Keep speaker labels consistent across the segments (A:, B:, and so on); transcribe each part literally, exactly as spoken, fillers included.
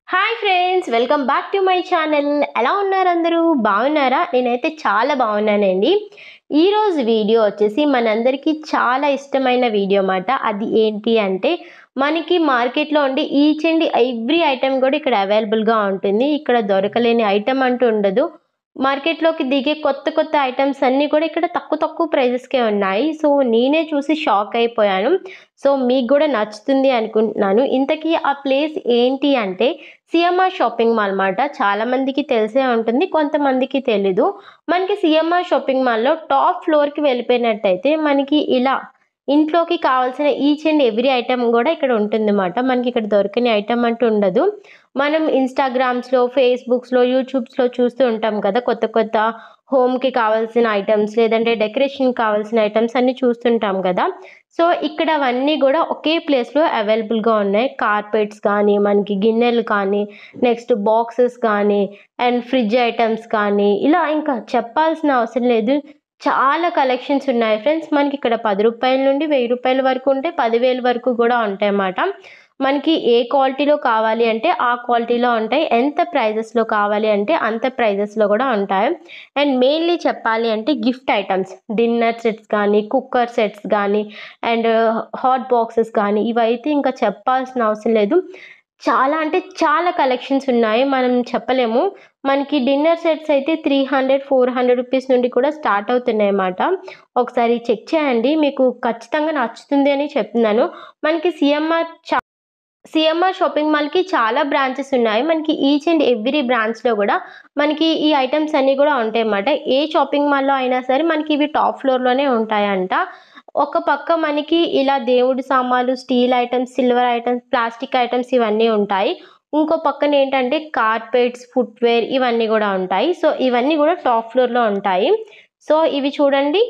A: Hi friends, welcome back to my channel. ఎలా ఉన్నారు అందరూ? బాగున్నారా? నేనైతే చాలా బాగున్నానండి. ఈరోజు వీడియో వచ్చేసి మనందరికీ చాలా ఇష్టమైన వీడియో మాట. అది ఏంటి అంటే మనకి మార్కెట్లో ఉండే ఈచ్ అండ్ ఎవ్రీ ఐటెం కూడా ఇక్కడ అవైలబుల్గా ఉంటుంది. ఇక్కడ దొరకలేని ఐటెం అంటూ ఉండదు. మార్కెట్లోకి దిగే కొత్త కొత్త ఐటమ్స్ అన్నీ కూడా ఇక్కడ తక్కువ తక్కువ ప్రైజెస్కే ఉన్నాయి. సో నేనే చూసి షాక్ అయిపోయాను. సో మీకు కూడా నచ్చుతుంది అనుకుంటున్నాను. ఇంతకీ ఆ ప్లేస్ ఏంటి అంటే సిఎంఆర్ షాపింగ్ మాల్ మాట. చాలా మందికి తెలిసే ఉంటుంది, కొంతమందికి తెలీదు. మనకి సిఎంఆర్ షాపింగ్ మాల్లో టాప్ ఫ్లోర్కి వెళ్ళిపోయినట్టయితే మనకి ఇలా ఇంట్లోకి కావాల్సిన ఈచ్ అండ్ ఎవ్రీ ఐటెం కూడా ఇక్కడ ఉంటుందన్నమాట. మనకి ఇక్కడ దొరకని ఐటెం అంటూ ఉండదు. మనం ఇన్స్టాగ్రామ్స్లో, ఫేస్బుక్స్లో, యూట్యూబ్స్లో చూస్తూ ఉంటాం కదా, కొత్త కొత్త హోమ్కి కావాల్సిన ఐటమ్స్, లేదంటే డెకరేషన్ కావాల్సిన ఐటమ్స్ అన్నీ చూస్తుంటాం కదా. సో ఇక్కడ అవన్నీ కూడా ఒకే ప్లేస్లో అవైలబుల్గా ఉన్నాయి. కార్పెట్స్ కానీ, మనకి గిన్నెలు కానీ, నెక్స్ట్ బాక్సెస్ కానీ, అండ్ ఫ్రిడ్జ్ ఐటమ్స్ కానీ, ఇలా ఇంకా చెప్పాల్సిన అవసరం లేదు. చాలా కలెక్షన్స్ ఉన్నాయి ఫ్రెండ్స్. మనకి ఇక్కడ పది రూపాయల నుండి వెయ్యి రూపాయల వరకు ఉంటే పదివేల వరకు కూడా ఉంటాయి అన్నమాట. మనకి ఏ క్వాలిటీలో కావాలి అంటే ఆ క్వాలిటీలో ఉంటాయి. ఎంత ప్రైజెస్లో కావాలి అంటే అంత ప్రైజెస్లో కూడా ఉంటాయి. అండ్ మెయిన్లీ చెప్పాలి అంటే గిఫ్ట్ ఐటమ్స్, డిన్నర్ సెట్స్ కానీ, కుక్కర్ సెట్స్ కానీ, అండ్ హాట్ బాక్సెస్ కానీ, ఇవైతే ఇంకా చెప్పాల్సిన అవసరం లేదు. చాలా అంటే చాలా కలెక్షన్స్ ఉన్నాయి, మనం చెప్పలేము. మనకి డిన్నర్ సెట్స్ అయితే three hundred four hundred rupees నుండి కూడా స్టార్ట్ అవుతున్నాయి అన్నమాట. ఒకసారి చెక్ చేయండి, మీకు ఖచ్చితంగా నచ్చుతుంది అని చెప్తున్నాను. మనకి సిఎంఆర్ చా సిఎంఆర్ షాపింగ్ మాల్కి చాలా బ్రాంచెస్ ఉన్నాయి. మనకి ఈచ్ అండ్ ఎవ్రీ బ్రాంచ్లో కూడా మనకి ఈ ఐటమ్స్ అన్నీ కూడా ఉంటాయి అన్నమాట. ఏ షాపింగ్ మాల్లో అయినా సరే మనకి ఇవి టాప్ ఫ్లోర్లోనే ఉంటాయంట. ఒక పక్క మనకి ఇలా దేవుడి సామాన్లు, steel items, silver items, plastic items ఇవన్నీ ఉంటాయి. ఇంకో పక్కన ఏంటంటే కార్పెట్స్, ఫుట్వేర్ ఇవన్నీ కూడా ఉంటాయి. సో ఇవన్నీ కూడా టాప్ ఫ్లోర్లో ఉంటాయి. సో ఇవి చూడండి,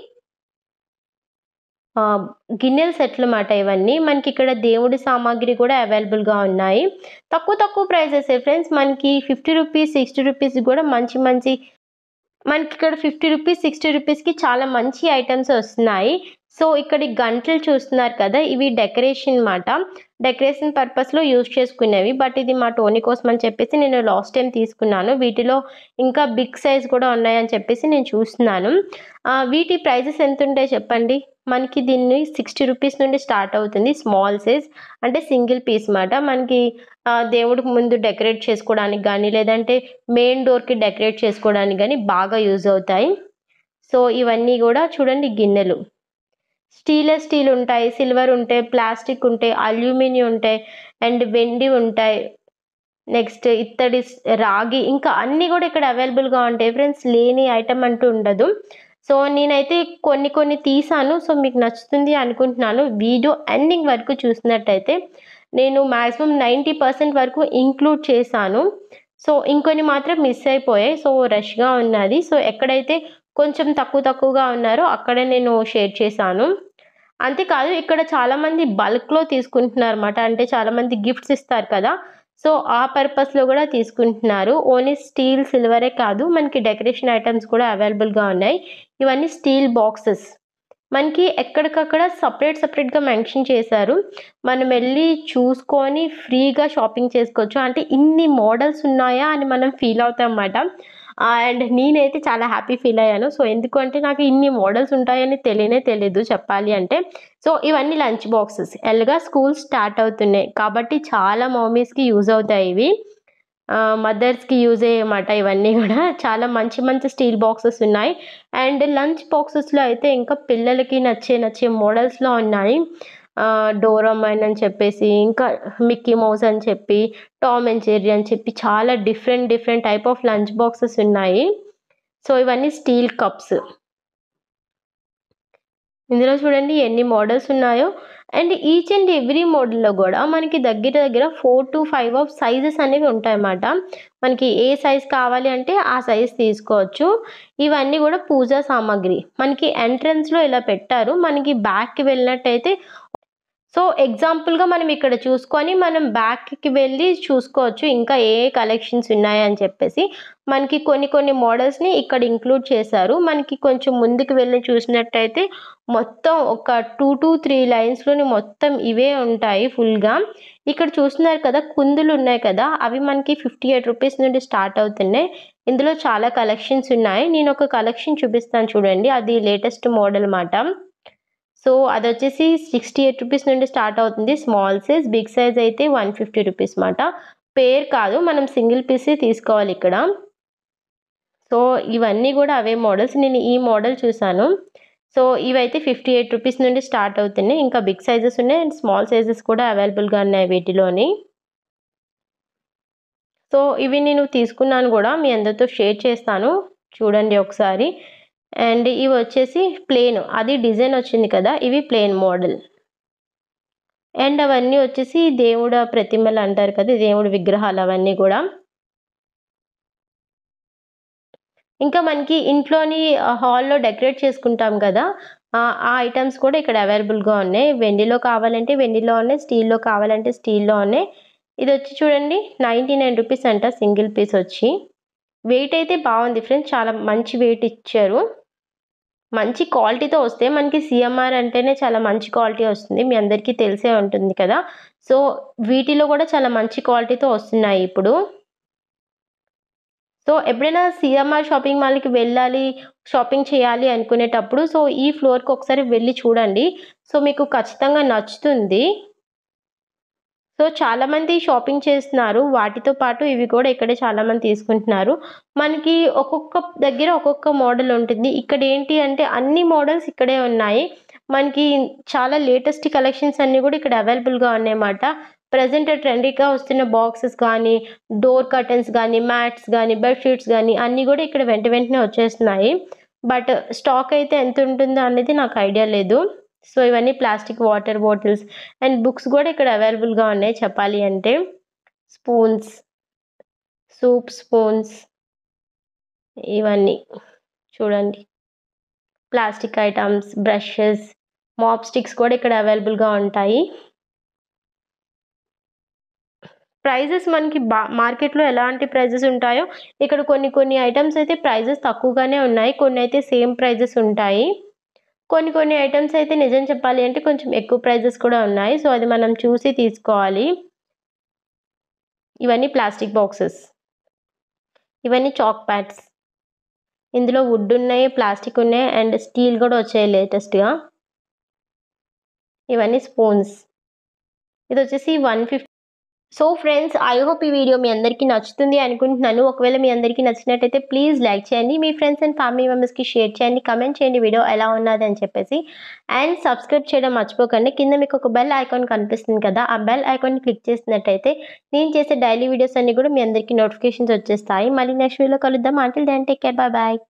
A: గిన్నెల సెట్లు మాట. ఇవన్నీ మనకి ఇక్కడ దేవుడి సామాగ్రి కూడా అవైలబుల్గా ఉన్నాయి. తక్కువ తక్కువ ప్రైజెస్ ఫ్రెండ్స్. మనకి ఫిఫ్టీ రూపీస్ సిక్స్టీ రూపీస్ కూడా మంచి మంచి మనకి ఇక్కడ ఫిఫ్టీ రూపీస్ సిక్స్టీ రూపీస్కి చాలా మంచి ఐటమ్స్ వస్తున్నాయి. సో ఇక్కడ గంటలు చూస్తున్నారు కదా, ఇవి డెకరేషన్ మాట. డెకరేషన్ పర్పస్లో యూజ్ చేసుకునేవి. బట్ ఇది మా టోనీ కోసం అని చెప్పేసి నేను లాస్ట్ టైం తీసుకున్నాను. వీటిలో ఇంకా బిగ్ సైజ్ కూడా ఉన్నాయని చెప్పేసి నేను చూస్తున్నాను. వీటి ప్రైజెస్ ఎంత ఉంటాయి చెప్పండి. మనకి దీన్ని సిక్స్టీ రూపీస్ నుండి స్టార్ట్ అవుతుంది. స్మాల్ సైజ్ అంటే సింగిల్ పీస్ మాట. మనకి దేవుడికి ముందు డెకరేట్ చేసుకోవడానికి కానీ, లేదంటే మెయిన్ డోర్కి డెకరేట్ చేసుకోవడానికి కానీ బాగా యూజ్ అవుతాయి. సో ఇవన్నీ కూడా చూడండి, గిన్నెలు స్టీలెస్ స్టీల్ ఉంటాయి, సిల్వర్ ఉంటాయి, ప్లాస్టిక్ ఉంటాయి, అల్యూమినియం ఉంటాయి, అండ్ వెండి ఉంటాయి, నెక్స్ట్ ఇత్తడి, రాగి, ఇంకా అన్నీ కూడా ఇక్కడ అవైలబుల్గా ఉంటాయి ఫ్రెండ్స్. లేని ఐటమ్ అంటూ ఉండదు. సో నేనైతే కొన్ని కొన్ని తీసాను. సో మీకు నచ్చుతుంది అనుకుంటున్నాను. వీడియో ఎండింగ్ వరకు చూసినట్టయితే నేను మ్యాక్సిమం నైంటీ పర్సెంట్ వరకు ఇంక్లూడ్ చేశాను. సో ఇంకొన్ని మాత్రం మిస్ అయిపోయాయి. సో రష్గా ఉన్నది. సో ఎక్కడైతే కొంచెం తక్కువ తక్కువగా ఉన్నారో అక్కడే నేను షేర్ చేశాను. అంతేకాదు, ఇక్కడ చాలామంది బల్క్లో తీసుకుంటున్నారు అన్నమాట. అంటే చాలామంది గిఫ్ట్స్ ఇస్తారు కదా, సో ఆ పర్పస్లో కూడా తీసుకుంటున్నారు. ఓన్లీ స్టీల్ సిల్వరే కాదు, మనకి డెకరేషన్ ఐటమ్స్ కూడా అవైలబుల్గా ఉన్నాయి. ఇవన్నీ స్టీల్ బాక్సెస్ మనకి ఎక్కడికక్కడ సపరేట్ సపరేట్గా మెన్షన్ చేశారు. మనం వెళ్ళి చూసుకొని ఫ్రీగా షాపింగ్ చేసుకోవచ్చు. అంటే ఇన్ని మోడల్స్ ఉన్నాయా అని మనం ఫీల్ అవుతాం అన్నమాట. అండ్ నేనైతే చాలా హ్యాపీ ఫీల్ అయ్యాను. సో ఎందుకంటే నాకు ఇన్ని మోడల్స్ ఉంటాయని తెలియనే తెలీదు చెప్పాలి అంటే. సో ఇవన్నీ లంచ్ బాక్సెస్. ఎల్గా స్కూల్ స్టార్ట్ అవుతున్నాయి కాబట్టి చాలా మమ్మీస్కి యూజ్ అవుతాయి ఇవి. మదర్స్కి యూజ్ అయ్యేమాట. ఇవన్నీ కూడా చాలా మంచి మంచి స్టీల్ బాక్సెస్ ఉన్నాయి. అండ్ లంచ్ బాక్సెస్లో అయితే ఇంకా పిల్లలకి నచ్చే నచ్చే మోడల్స్లో ఉన్నాయి. డోరామైన్ అని చెప్పేసి, ఇంకా మిక్కీ మౌస్ అని చెప్పి, టామ్ అండ్ జెర్రీ అని చెప్పి చాలా different different type of lunch boxes ఉన్నాయి. సో ఇవన్నీ స్టీల్ కప్స్. ఇందులో చూడండి ఎన్ని మోడల్స్ ఉన్నాయో. అండ్ ఈచ్ అండ్ ఎవ్రీ మోడల్లో కూడా మనకి దగ్గర దగ్గర four to five of sizes అనేవి ఉంటాయన్నమాట. మనకి ఏ సైజ్ కావాలి అంటే ఆ సైజ్ తీసుకోవచ్చు. ఇవన్నీ కూడా పూజా సామాగ్రి మనకి ఎంట్రన్స్లో ఇలా పెట్టారు. మనకి బ్యాక్కి వెళ్ళినట్టయితే సో, ఎగ్జాంపుల్‌గా మనం ఇక్కడ చూసుకొని మనం బ్యాక్‌కి వెళ్ళి చూసుకోవచ్చు. ఇంకా ఏ ఏ కలెక్షన్స్ ఉన్నాయని చెప్పేసి. మనకి కొన్ని కొన్ని మోడల్స్‌ని ఇక్కడ ఇంక్లూడ్ చేశారు. మనకి కొంచెం ముందుకు వెళ్ళి చూసినట్టయితే మొత్తం ఒక రెండు మూడు లైన్స్‌లోని మొత్తం ఇవే ఉంటాయి ఫుల్‌గా. ఇక్కడ చూస్తున్నారు కదా! కుందులు ఉన్నాయి కదా! అవి మనకి యాభై ఎనిమిది రూపీస్ నుండి స్టార్ట్ అవుతున్నాయి. ఇందులో చాలా కలెక్షన్స్ ఉన్నాయి. నేను ఒక కలెక్షన్ చూపిస్తాను చూడండి. అది లేటెస్ట్ మోడల్ మాట. సో, అదొచ్చేసి అరవై ఎనిమిది రూపీస్ నుండి స్టార్ట్ అవుతుంది. స్మాల్ సైజ్, బిగ్ సైజ్ అయితే నూట యాభై రూపీస్ మాట. పేర్ కాదు, మనం సింగిల్ పీసే తీసుకోవాలి ఇక్కడ. సో, ఇవన్నీ గూడా అవే మోడల్స్. నేను ఈ మోడల్ చూసాను. సో, ఇవైతే యాభై ఎనిమిది రూపీస్ నుండి స్టార్ట్ అవుతున్నాయి. ఇంకా బిగ్ సైజెస్ ఉన్నాయి అండ్ స్మాల్ సైజెస్ కూడా అవైలబుల్‌గా ఉన్నాయి వీటిలోని. సో, ఇవి నేను తీసుకున్నాను గూడా. మీ అందరితో షేర్ చేస్తాను. చూడండి ఒకసారి. అండ్ ఇవొచ్చేసి ప్లెయిన్. అది డిజైన్ వచ్చింది కదా! ఇవి ప్లెయిన్ మోడల్. అండ్ అవన్నీ వచ్చేసి దేవుడ ప్రతిమలు అంటారు కదా! దేవుడి విగ్రహాలు అవన్నీ గూడా. ఇంకా మనకి ఇంట్లోని ఆహ్, హాల్‌లో డెకరేట్ చేసుకుంటాం గదా! ఆహ్, ఆ ఐటెమ్స్ కూడా ఇక్కడ అవైలబుల్‌గా ఉన్నాయి. వెండిలో కావాలంటే వెండిలో ఉన్నాయి. స్టీల్‌లో కావాలంటే స్టీల్‌లో ఉన్నాయి. ఇదొచ్చి చూడండి తొంభై తొమ్మిది రూపీస్ అంట సింగిల్ పీస్ వచ్చి. వెయిట్ అయితే బావుంది ఫ్రెండ్స్. చాలా మంచి వెయిట్ ఇచ్చారు. మంచి క్వాలిటీతో వస్తాయి. మనకి సీఎంఆర్ అంటేనే చాలా మంచి క్వాలిటీ వస్తుంది. మీ అందరికీ తెలిసే ఉంటుంది కదా! సో, వీటిలో కూడా చాలా మంచి క్వాలిటీతో వస్తున్నాయి ఇప్పుడు. సో, ఎప్పుడైనా సీఎంఆర్ షాపింగ్ మాల్‌కి వెళ్ళాలి, షాపింగ్ చేయాలి అనుకునేటప్పుడు సో, ఈ ఫ్లోర్‌కి ఒకసారి వెళ్లి చూడండి. సో, మీకు ఖచ్చితంగా నచ్చుతుంది. సో, చాలామంది షాపింగ్ చేస్తున్నారు. వాటితో పాటు ఇవి కూడా ఇక్కడే చాలామంది తీసుకుంటున్నారు. మనకి ఒక్కొక్క దగ్గర ఒక్కొక్క మోడల్ ఉంటుంది. ఇక్కడేంటి అంటే అన్ని మోడల్స్ ఇక్కడే ఉన్నాయి. మనకి చాలా లేటెస్ట్ కలెక్షన్స్ అన్నీ కూడా ఇక్కడ అవైలబుల్‌గా ఉన్నాయన్నమాట. ప్రెజెంట్ ట్రెండీగా వస్తున్న బాక్సెస్ గానీ, డోర్ కర్టెన్స్ గానీ, మ్యాట్స్ గానీ, బెడ్ షీట్స్ గానీ అన్నీ కూడా ఇక్కడ వెంట వెంటనే వచ్చేస్తున్నాయి. బట్ స్టాక్ అయితే ఎంతుంటుందో అనేది నాకు ఐడియా లేదు. సో, ఇవన్నీ plastic water bottles and books గూడా ఇక్కడ అవైలబుల్‌గా ఉన్నాయి చెప్పాలి అంటే. స్పూన్స్, సూప్ స్పూన్స్ ఇవన్నీ చూడండి. Plastic items, brushes, mop sticks కూడా ఇక్కడ అవైలబుల్‌గా ఉంటాయి. ప్రైజెస్ మనకి బా మార్కెట్‌లో ఎలాంటి ప్రైజెస్ ఉంటాయో, ఇక్కడ కొన్ని కొన్ని ఐటెమ్స్ అయితే ప్రైజెస్ తక్కువగానే ఉన్నాయి. కొన్నైతే సేమ్ ప్రైజెస్ ఉంటాయి. కొన్ని కొన్ని ఐటెమ్స్ అయితే నిజం చెప్పాలి అంటే కొంచెం ఎక్కువ ప్రైజెస్ కూడా ఉన్నాయి. సో, అది మనం చూసి తీసుకోవాలి. ఇవన్నీ ప్లాస్టిక్ బాక్సెస్. ఇవన్నీ చాక్ ప్యాడ్స్. ఇందులో వుడ్ ఉన్నాయి, ప్లాస్టిక్ ఉన్నాయి అండ్ స్టీల్ గూడా వచ్చాయి లేటెస్ట్‌గా. ఇవన్నీ స్పూన్స్. ఇదొచ్చేసి one fifty. So friends, I hope ఈ వీడియో మీ అందరికీ నచ్చుతుంది అనుకుంటున్నాను. ఒకవేళ మీ అందరికీ నచ్చినట్టయితే ప్లీజ్ లైక్ చేయండి. మీ ఫ్రెండ్స్ అండ్ ఫ్యామిలీ మెంబర్స్‌కి షేర్ చేయండి. కామెంట్ చేయండి వీడియో ఎలా ఉన్నది అని చెప్పేసి. అండ్ సబ్స్క్రైబ్ చేయడం మర్చిపోకండి. కింద మీకు ఒక బెల్ ఐకాన్ కనిపిస్తుంది కదా! ఆ బెల్ ఐకాన్‌ని క్లిక్ చేసినట్టయితే నేను చేసే డైలీ వీడియోస్ అన్నీ కూడా మీ అందరికీ నోటిఫికేషన్స్ వచ్చేస్తాయి. మళ్ళీ నెక్స్ట్ వీడియోలో కలుద్దాం. Until then take care. Bye by.